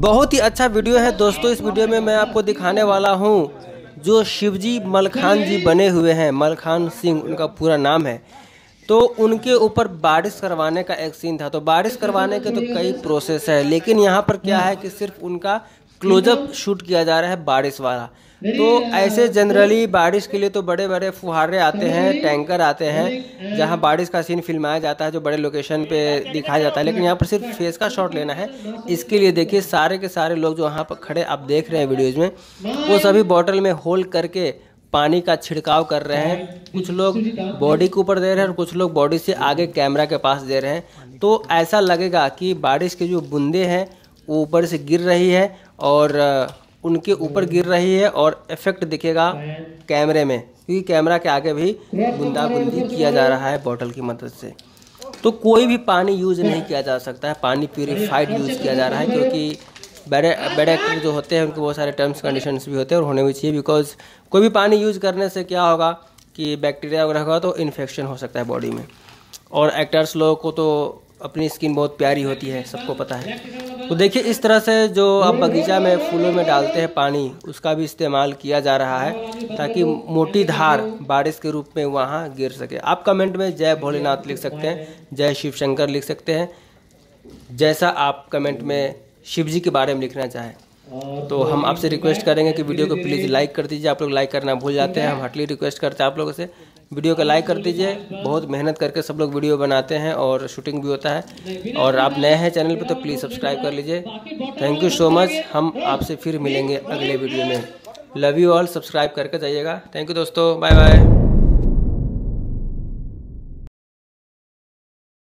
बहुत ही अच्छा वीडियो है दोस्तों। इस वीडियो में मैं आपको दिखाने वाला हूं जो शिवजी मलखान जी बने हुए हैं, मलखान सिंह उनका पूरा नाम है। तो उनके ऊपर बारिश करवाने का एक सीन था। तो बारिश करवाने के तो कई प्रोसेस है, लेकिन यहाँ पर क्या है कि सिर्फ उनका क्लोजअप शूट किया जा रहा है बारिश वाला। तो ऐसे जनरली बारिश के लिए तो बड़े बड़े फुहारे आते हैं, टैंकर आते हैं, जहाँ बारिश का सीन फिल्माया जाता है, जो बड़े लोकेशन पे दिखाया जाता है। लेकिन यहाँ पर सिर्फ फेस का शॉट लेना है। इसके लिए देखिए सारे के सारे लोग जो वहाँ पर खड़े आप देख रहे हैं वीडियोज़ में, वो सभी बॉटल में होल करके पानी का छिड़काव कर रहे हैं। कुछ लोग बॉडी के ऊपर दे रहे हैं और कुछ लोग बॉडी से आगे कैमरा के पास दे रहे हैं। तो ऐसा लगेगा कि बारिश की जो बूंदें हैं वो ऊपर से गिर रही है और उनके ऊपर गिर रही है और इफेक्ट दिखेगा कैमरे में, क्योंकि कैमरा के आगे भी बूंदाबूंदी किया जा रहा है बॉटल की मदद से। तो कोई भी पानी यूज़ नहीं किया जा सकता है, पानी प्यूरिफाइड यूज़ किया जा रहा है, क्योंकि बड़े एक्टर जो होते हैं उनके बहुत सारे टर्म्स कंडीशंस भी होते हैं और होने भी चाहिए। बिकॉज कोई भी पानी यूज़ करने से क्या होगा कि बैक्टीरिया वगैरह होगा तो इन्फेक्शन हो सकता है बॉडी में। और एक्टर्स लोगों को तो अपनी स्किन बहुत प्यारी होती है, सबको पता है। तो देखिए इस तरह से जो आप बगीचा में फूलों में डालते हैं पानी, उसका भी इस्तेमाल किया जा रहा है ताकि मोटी धार बारिश के रूप में वहाँ गिर सके। आप कमेंट में जय भोलेनाथ लिख सकते हैं, जय शिव शंकर लिख सकते हैं, जैसा आप कमेंट में शिव जी के बारे में लिखना चाहें। तो हम आपसे रिक्वेस्ट करेंगे कि वीडियो को प्लीज़ लाइक कर दीजिए। आप लोग लाइक करना भूल जाते हैं, हम हार्टली रिक्वेस्ट करते हैं आप लोगों से वीडियो को लाइक कर दीजिए। बहुत मेहनत करके सब लोग वीडियो बनाते हैं और शूटिंग भी होता है। और आप नए हैं चैनल पे तो प्लीज़ सब्सक्राइब कर लीजिए। Thank you so much. हम आपसे फिर मिलेंगे अगले वीडियो में। Love you all. सब्सक्राइब करके जाइएगा। थैंक यू दोस्तों, बाय बाय।